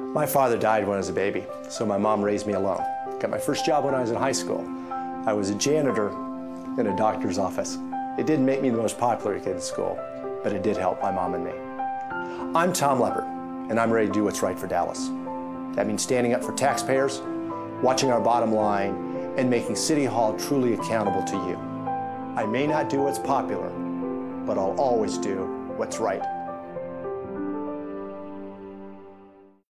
My father died when I was a baby, so my mom raised me alone. Got my first job when I was in high school. I was a janitor in a doctor's office. It didn't make me the most popular kid in school, but it did help my mom and me. I'm Tom Leppert, and I'm ready to do what's right for Dallas. That means standing up for taxpayers, watching our bottom line, and making City Hall truly accountable to you. I may not do what's popular, but I'll always do what's right